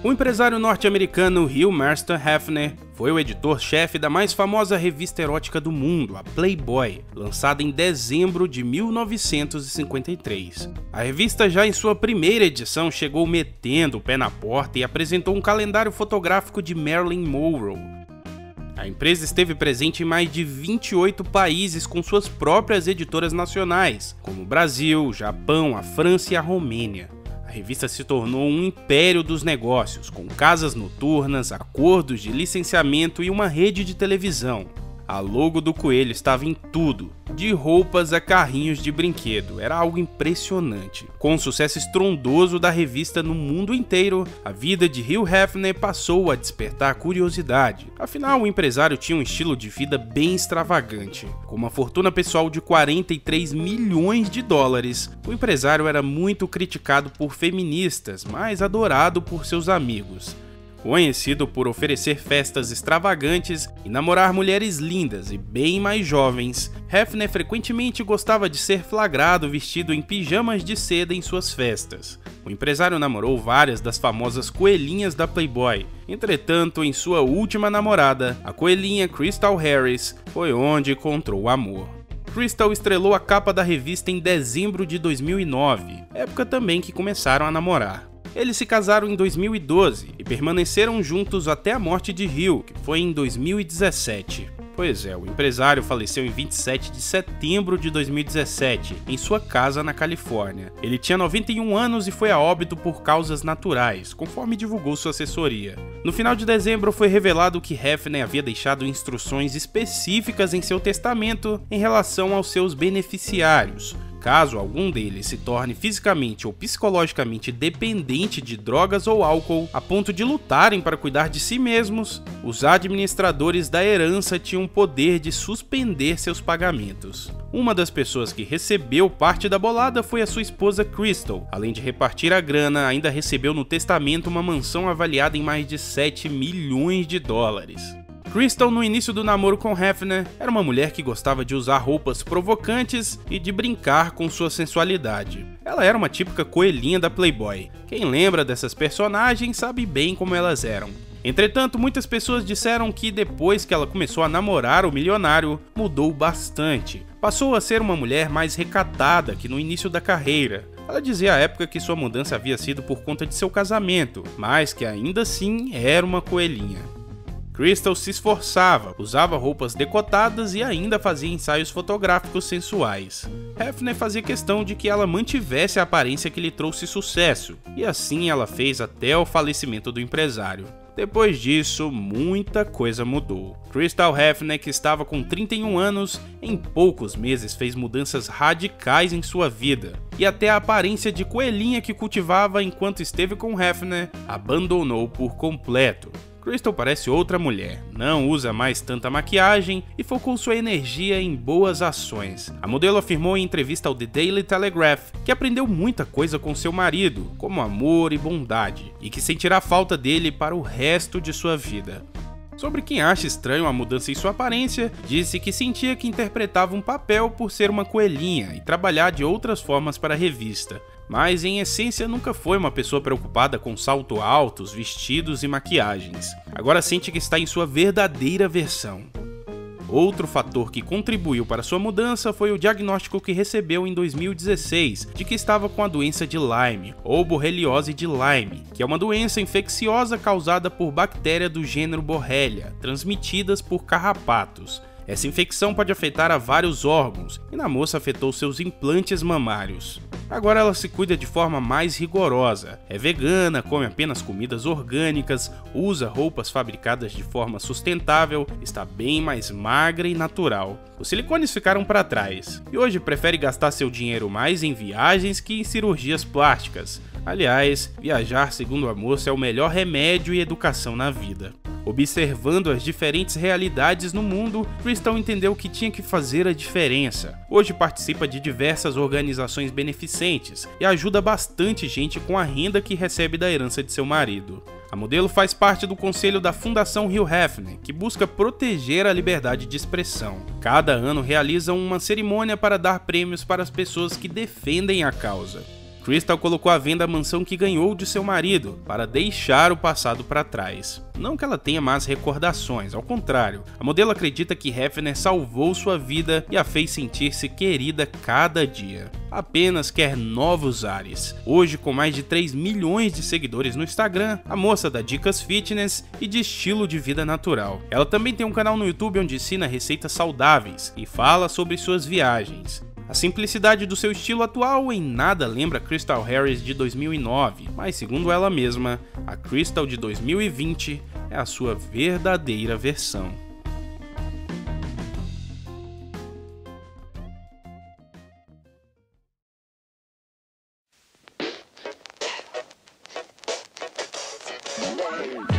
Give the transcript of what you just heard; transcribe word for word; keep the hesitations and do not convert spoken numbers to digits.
O empresário norte-americano Hugh Marston Hefner foi o editor-chefe da mais famosa revista erótica do mundo, a Playboy, lançada em dezembro de mil novecentos e cinquenta e três. A revista, já em sua primeira edição, chegou metendo o pé na porta e apresentou um calendário fotográfico de Marilyn Monroe. A empresa esteve presente em mais de vinte e oito países com suas próprias editoras nacionais, como o Brasil, o Japão, a França e a Romênia. A revista se tornou um império dos negócios, com casas noturnas, acordos de licenciamento e uma rede de televisão. A logo do coelho estava em tudo, de roupas a carrinhos de brinquedo, era algo impressionante. Com o sucesso estrondoso da revista no mundo inteiro, a vida de Hugh Hefner passou a despertar curiosidade. Afinal, o empresário tinha um estilo de vida bem extravagante. Com uma fortuna pessoal de quarenta e três milhões de dólares, o empresário era muito criticado por feministas, mas adorado por seus amigos. Conhecido por oferecer festas extravagantes e namorar mulheres lindas e bem mais jovens, Hefner frequentemente gostava de ser flagrado vestido em pijamas de seda em suas festas. O empresário namorou várias das famosas coelhinhas da Playboy. Entretanto, em sua última namorada, a coelhinha Crystal Harris, foi onde encontrou o amor. Crystal estrelou a capa da revista em dezembro de dois mil e nove, época também que começaram a namorar. Eles se casaram em dois mil e doze e permaneceram juntos até a morte de Hugh, que foi em dois mil e dezessete. Pois é, o empresário faleceu em vinte e sete de setembro de dois mil e dezessete, em sua casa na Califórnia. Ele tinha noventa e um anos e foi a óbito por causas naturais, conforme divulgou sua assessoria. No final de dezembro foi revelado que Hefner havia deixado instruções específicas em seu testamento em relação aos seus beneficiários. Caso algum deles se torne fisicamente ou psicologicamente dependente de drogas ou álcool, a ponto de lutarem para cuidar de si mesmos, os administradores da herança tinham o poder de suspender seus pagamentos. Uma das pessoas que recebeu parte da bolada foi a sua esposa Crystal. Além de repartir a grana, ainda recebeu no testamento uma mansão avaliada em mais de sete milhões de dólares. Crystal, no início do namoro com Hefner, era uma mulher que gostava de usar roupas provocantes e de brincar com sua sensualidade. Ela era uma típica coelhinha da Playboy. Quem lembra dessas personagens sabe bem como elas eram. Entretanto, muitas pessoas disseram que depois que ela começou a namorar o milionário, mudou bastante. Passou a ser uma mulher mais recatada que no início da carreira. Ela dizia à época que sua mudança havia sido por conta de seu casamento, mas que ainda assim era uma coelhinha. Crystal se esforçava, usava roupas decotadas e ainda fazia ensaios fotográficos sensuais. Hefner fazia questão de que ela mantivesse a aparência que lhe trouxe sucesso, e assim ela fez até o falecimento do empresário. Depois disso, muita coisa mudou. Crystal Hefner, que estava com trinta e um anos, em poucos meses fez mudanças radicais em sua vida, e até a aparência de coelhinha que cultivava enquanto esteve com Hefner, abandonou por completo. Crystal parece outra mulher, não usa mais tanta maquiagem e focou sua energia em boas ações. A modelo afirmou em entrevista ao The Daily Telegraph que aprendeu muita coisa com seu marido, como amor e bondade, e que sentirá falta dele para o resto de sua vida. Sobre quem acha estranho a mudança em sua aparência, disse que sentia que interpretava um papel por ser uma coelhinha e trabalhar de outras formas para a revista. Mas em essência nunca foi uma pessoa preocupada com saltos altos, vestidos e maquiagens. Agora sente que está em sua verdadeira versão. Outro fator que contribuiu para sua mudança foi o diagnóstico que recebeu em dois mil e dezesseis de que estava com a doença de Lyme, ou borreliose de Lyme, que é uma doença infecciosa causada por bactéria do gênero Borrelia, transmitidas por carrapatos. Essa infecção pode afetar a vários órgãos, e na moça afetou seus implantes mamários. Agora ela se cuida de forma mais rigorosa, é vegana, come apenas comidas orgânicas, usa roupas fabricadas de forma sustentável, está bem mais magra e natural. Os silicones ficaram para trás, e hoje prefere gastar seu dinheiro mais em viagens que em cirurgias plásticas. Aliás, viajar, segundo a moça, é o melhor remédio e educação na vida. Observando as diferentes realidades no mundo, Crystal entendeu que tinha que fazer a diferença. Hoje participa de diversas organizações beneficentes e ajuda bastante gente com a renda que recebe da herança de seu marido. A modelo faz parte do conselho da Fundação Hugh Hefner, que busca proteger a liberdade de expressão. Cada ano realizam uma cerimônia para dar prêmios para as pessoas que defendem a causa. Crystal colocou à venda a mansão que ganhou de seu marido para deixar o passado para trás. Não que ela tenha más recordações, ao contrário, a modelo acredita que Hefner salvou sua vida e a fez sentir-se querida cada dia. Apenas quer novos ares. Hoje, com mais de três milhões de seguidores no Instagram, a moça dá dicas fitness e de estilo de vida natural. Ela também tem um canal no YouTube onde ensina receitas saudáveis e fala sobre suas viagens. A simplicidade do seu estilo atual em nada lembra a Crystal Harris de dois mil e nove, mas segundo ela mesma, a Crystal de dois mil e vinte é a sua verdadeira versão. Bye.